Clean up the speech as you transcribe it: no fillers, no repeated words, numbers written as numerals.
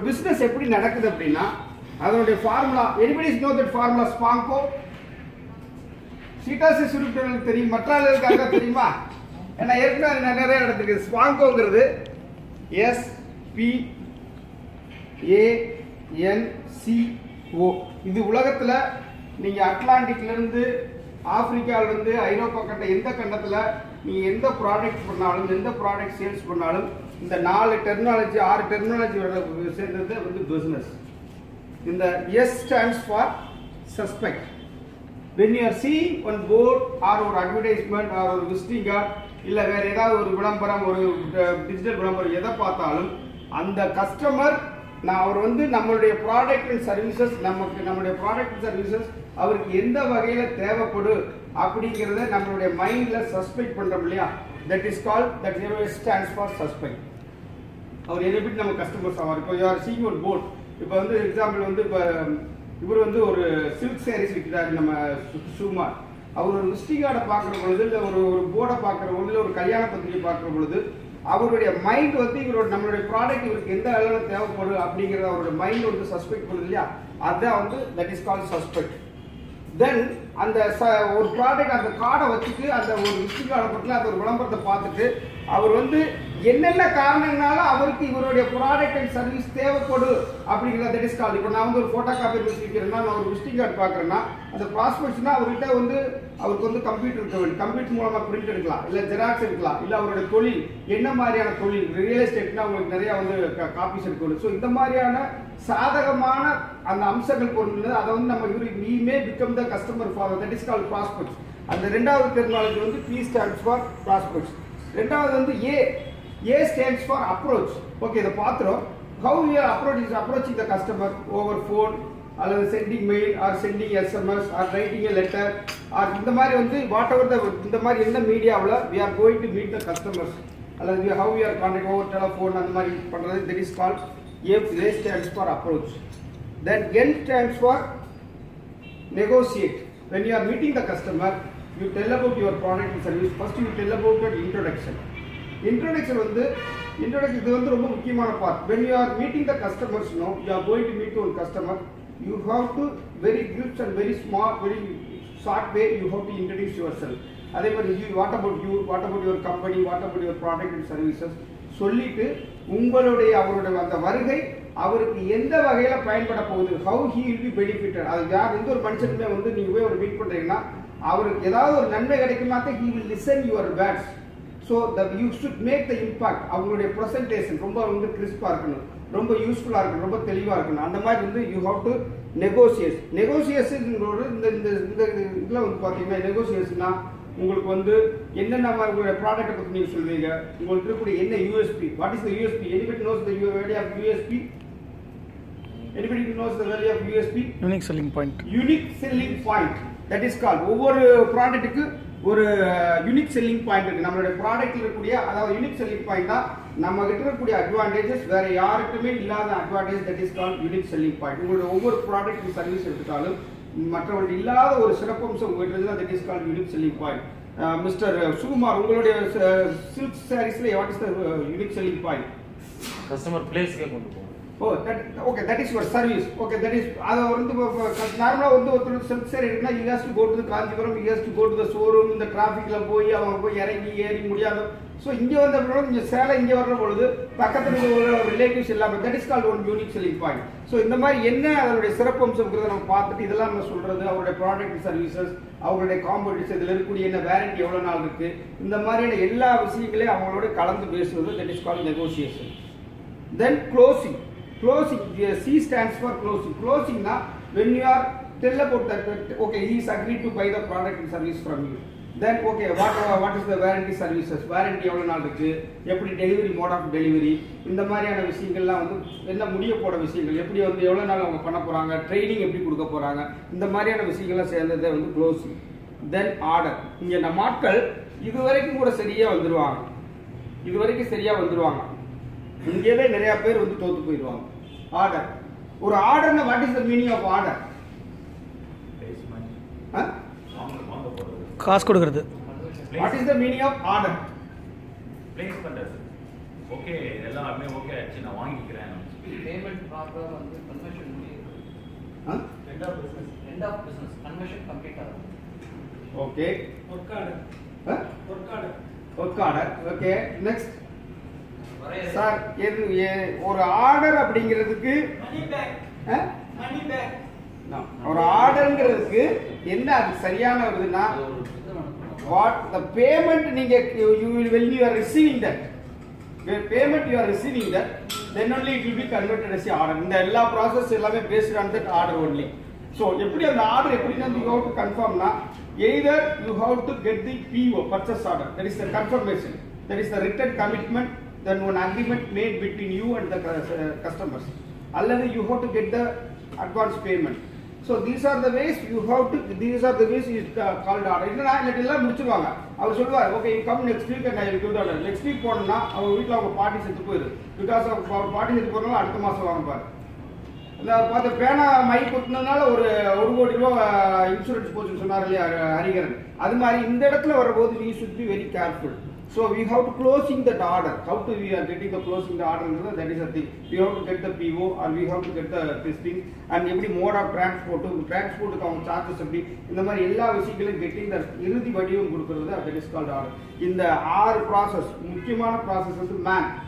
Business எப்படி நடக்குது அப்படின்னா அதனுடைய formula anybody know that formula ஸ்பாங்கோ சீட்டாசிஸ் உறுப்பினர்களுக்கு தெரியும், மற்ற ஆளுகளுக்காக தெரியுமா? ஏன்னா ஏற்கனவே நிறைய நடந்திருக்கு. ஸ்பாங்கோங்கிறது SPANCO. இது உலகத்துல நீங்க அட்லாண்டிக்ல இருந்து ஆப்பிரிக்கால இருந்து ஐரோப்பா கண்ட எந்த கண்டத்துல நீங்க எந்த ப்ராடக்ட் பண்ணாலும் எந்த ப்ராடக்ட் சேல்ஸ் பண்ணாலும் இந்த 4 டெர்மினாலஜி 6 டெர்மினாலஜி சேர்ந்தது வந்து பிசினஸ். இந்த S stands for suspect. When you are seeing one board or ஒரு advertisement or ஒரு visiting card இல்ல வேற ஏதாவது ஒரு விளம்பரம் ஒரு டிஜிட்டல் விளம்பரம் எதை பார்த்தாலும் அந்த கஸ்டமர் அவர் வந்து நம்மளுடைய ப்ராடக்ட் அண்ட் சர்வீசஸ் நம்மளுடைய ப்ராடக்ட் அண்ட் சர்வீசஸ் அவருக்கு எந்த வகையில தேவைப்படும் அப்படிங்கறத நம்மளுடைய மைண்ட்ல சஸ்பெக்ட் பண்றோம் இல்லையா? that is called that stands for suspect. அவர் எதை பத்தி நம்ம கஸ்டமர்ஸ் ஆவார். இப்போ யார் சீங் ஒரு போர்ட், இப்போ வந்து எக்ஸாம்பிள் வந்து இப்போ இவர் வந்து ஒரு சில்க் சாரீஸ் விற்கிறாரு நம்ம சுகுமார். அவர் ஒரு விசிட்டிங் கார்டை பார்க்குற பொழுது இல்லை ஒரு போர்டை பார்க்குற பொழுது இல்லை ஒரு கல்யாண பத்திரிகை பார்க்குற பொழுது அவருடைய மைண்ட் வந்து இவரோட நம்மளுடைய ப்ராடக்ட் இவருக்கு எந்த அளவில் தேவைப்படும் அப்படிங்கிறத அவருடைய மைண்ட் வந்து சஸ்பெக்ட் பண்ணுது இல்லையா? அதுதான் வந்து that is called suspect. Then அந்த ஒரு ப்ராடக்ட் அந்த கார்டை வச்சுட்டு அந்த ஒரு விசிட்டிங் கார்டை பற்றி அந்த ஒரு விளம்பரத்தை பார்த்துட்டு அவர் வந்து என்னென்ன காரணங்களால அவருக்கு இவருடைய ப்ராடக்ட் அண்ட் சர்வீஸ் தேவைப்படும் அப்படிங்கிறத தட் இஸ் கால்ட். இப்போ நான் வந்து ஒரு போட்டோ காப்பி வச்சிருக்கிறேன்னா நான் ஒரு விசிட்டிங் கார்டு பார்க்குறேன்னா அந்த ப்ராஸ்பெக்ட்ஸ்னா அவர்கிட்ட வந்து அவருக்கு வந்து கம்ப்யூட்டர் இருக்க வேண்டும். கம்ப்யூட்டர் மூலமாக பிரிண்ட் எடுக்கலாம், இல்லை ஜெராக்ஸ் எடுக்கலாம், இல்லை அவருடைய தொழில் என்ன மாதிரியான தொழில் ரியல் எஸ்டேட்னா அவங்களுக்கு நிறையா வந்து காப்பீஸ் எடுக்கணும். ஸோ இந்த மாதிரியான சாதகமான அந்த அம்சங்கள் கொண்டு அதை வந்து நம்ம we may become the customer for that is called prospects. அந்த ரெண்டாவது டெர்மினாலஜி வந்து P stands for prospects. ரெண்டாவது வந்து A stands for approach. Okay, இதை பார்த்துறோம். how we are approaching the customer over phone அல்லது sending mail or sending SMS or writing a letter or இந்த மாதிரி வந்து whatever இந்த மாதிரி என்ன மீடியாவில் we are going to meet the customers அல்லது how we are contact over telephone அந்த மாதிரி பண்ணுறது that is called A stands for approach. Then N stands for negotiate. When you are meeting the customer, you tell about your product and service. First you tell about your introduction. Introduction இது வந்து ரொம்ப முக்கியமான part. When you are meeting the customers, you are going to meet one customer. You have to very crisp and very small, very short way. You have to introduce yourself. அதே மாதிரி what about you, what about your company, what about your product and services சொல்லிட்டு உங்களுடைய அவருடைய அந்த வருகை அவருக்கு எந்த வகையில பயன்பட போகுது, how he will be benefited. அது யார் எந்த ஒரு மனுஷனுமே வந்து நீங்க போய் ஒரு மீட் பண்றீங்கன்னா அவருக்கு ஏதாவது ஒரு நன்மை கிடைக்குமா he will listen your words. So that you should make the impact. அவங்களுடைய presentation ரொம்ப வந்து கிறிஸ்பா இருக்கணும், ரொம்ப யூஸ்ஃபுல்லா இருக்கணும், ரொம்ப தெளிவா இருக்கணும். அந்த மாதிரி வந்து you have to negotiate. Negotiation இந்த இதுல வந்து பாத்தீங்கன்னா negotiationனா உங்களுக்கு வந்து என்னென்ன மாதிரி உங்களுடைய ப்ராடக்ட்டை பற்றி நீங்கள் சொல்வீங்க, உங்களுக்கு இருக்கக்கூடிய என்ன USB, what is the USB, anybody knows the value of USP? Anybody knows the value of USP? Unique selling point. Unique selling point, that is called. ஒவ்வொரு ப்ராடக்ட்டுக்கு ஒரு யூனிக் செல்லிங் பாயிண்ட் இருக்கு. நம்மளுடைய ப்ராடக்ட்ல இருக்கக்கூடிய அதாவது யூனிக் செல்லிங் பாயிண்ட் தான் நம்ம கிட்ட இருக்கக்கூடிய அட்வான்டேஜஸ், வேற யாருக்குமே இல்லாத advantage, that is called unique selling point. உங்களுடைய ஒவ்வொரு ப்ராடக்ட் சர்வீஸ் எடுத்துட்டாலும் மற்றவர்கள் இல்லாத ஒரு சிறப்பம்சம் உங்கள்கிட்ட that is called unique selling point. Mister Sukumar, உங்களுடைய சில்க் சாரீஸ்ல what is the unique selling point? Customer பிளேஸ்க்கே கொண்டு போகும். that is your service. that is அது வந்து நார்மலா வந்து ஒரு சில்க் சாரி எடுக்கனா you has to go to the Kanchipuram, you has to go to the showroom, இந்த டிராஃபிக்ல போய் அவங்க போய் இறங்கி ஏறி முடியாது. ஸோ இங்கே வந்த பிறகு இங்கே சேலை இங்கே வர்ற பொழுது பக்கத்தில் உள்ள ரிலேட்டிவ்ஸ் எல்லாமே that is called one unique selling point. So இந்த மாதிரி என்ன அதனுடைய சிறப்பம்சங்கிறத நம்ம பார்த்துட்டு இதெல்லாம் நம்ம சொல்றது அவருடைய ப்ராடக்ட் சர்வீசஸ், அவங்களுடைய காம்படிஷன், இதில் இருக்கக்கூடிய என்ன வேரண்டி எவ்வளோ நாள் இருக்கு, இந்த மாதிரியான எல்லா விஷயங்களையும் அவங்களோட கலந்து பேசுவது that is called negotiation. Then closing. C stands for closing. Closing na when you are tell about that okay he is agreed to buy the product and service from you. Then okay what is the warranty services, warranty எவ்வளவு நாள் இருக்கு, எப்படி delivery, mode of delivery, இந்த மாதிரியான விஷயங்கள்லாம் வந்து என்ன முடிய போற விஷயங்கள், எப்படி வந்து எவ்வளவு நாள் அவங்க பண்ண போறாங்க, ட்ரைனிங் எப்படி கொடுக்க போறாங்க, இந்த மாதிரியான விஷயங்கள்லாம் சேர்ந்ததே வந்து க்ளோசிங். தென் ஆர்டர். இங்க நம்ம ஆட்கள் இதுவரைக்கும் கூட சரியா வந்துருவாங்க, இங்கேயே நிறைய பேர் வந்து தோத்து போயிடுவாங்க. ஆர்டர். ஒரு ஆர்டர்னா what is the meaning of order? காசு கொடுக்கிறது. What is the meaning of order? Place பண்றது. ஓகே எல்லாமே ஓகே ஆச்சு, நான் வாங்கிக்கிறேன். பேமெண்ட் ப்ராப்ளம் வந்து கன்வர்ஷன் முடியுது. End of business. End of business conversion complete ஆகும். Okay. Work order. Okay. Next வரையறை. சார் ஒரு ஆர்டர் அப்படிங்கிறதுக்கு மணி பேக். ஒரு ஆர்டர்ங்கிறதுக்கு என்ன அது சரியான வருதுன்னா வாட் த பேமெண்ட் நீங்க you will when you are receiving that payment you are receiving that then only it will be converted as a order. இந்த எல்லா process எல்லாமே based on that order only. So எப்படி அந்த order எப்படின்னா you have to confirm na either you have to get the PO purchase order, that is the confirmation, that is the written commitment, then one agreement made between you and the customers, அல்லது you have to get the advance payment. So these are the ways you have to, these are the ways is called order. இல்லனா எல்லாம் முடிச்சிடுவாங்க. அவர் சொல்வார் okay you come next week and I will give the order. Next week போனா அவங்க வீட்ல அவங்க party செத்து போயிரு. Because of our party செத்து போறனால அடுத்த மாசம் வாங்க பாரு. அந்த பாத்த பேனா மை குத்துனனால ஒரு 1 கோடி ரூபாய் இன்சூரன்ஸ் போச்சுன்னு சொன்னார் இல்லையா ஹரிகரன். அது மாதிரி இந்த இடத்துல வரும்போது we should be very careful. So we have to closing that order. How to we are getting the closing the order? That is the thing. We have to get the PO or we have to get the this thing and every mode of transport க்கு அவங்க charges எப்படி இந்த மாதிரி எல்லா விஷயங்களும் getting the இறுதி வடிவம் கொடுக்கிறது that is called order. இந்த 6 process முக்கியமான process வந்து man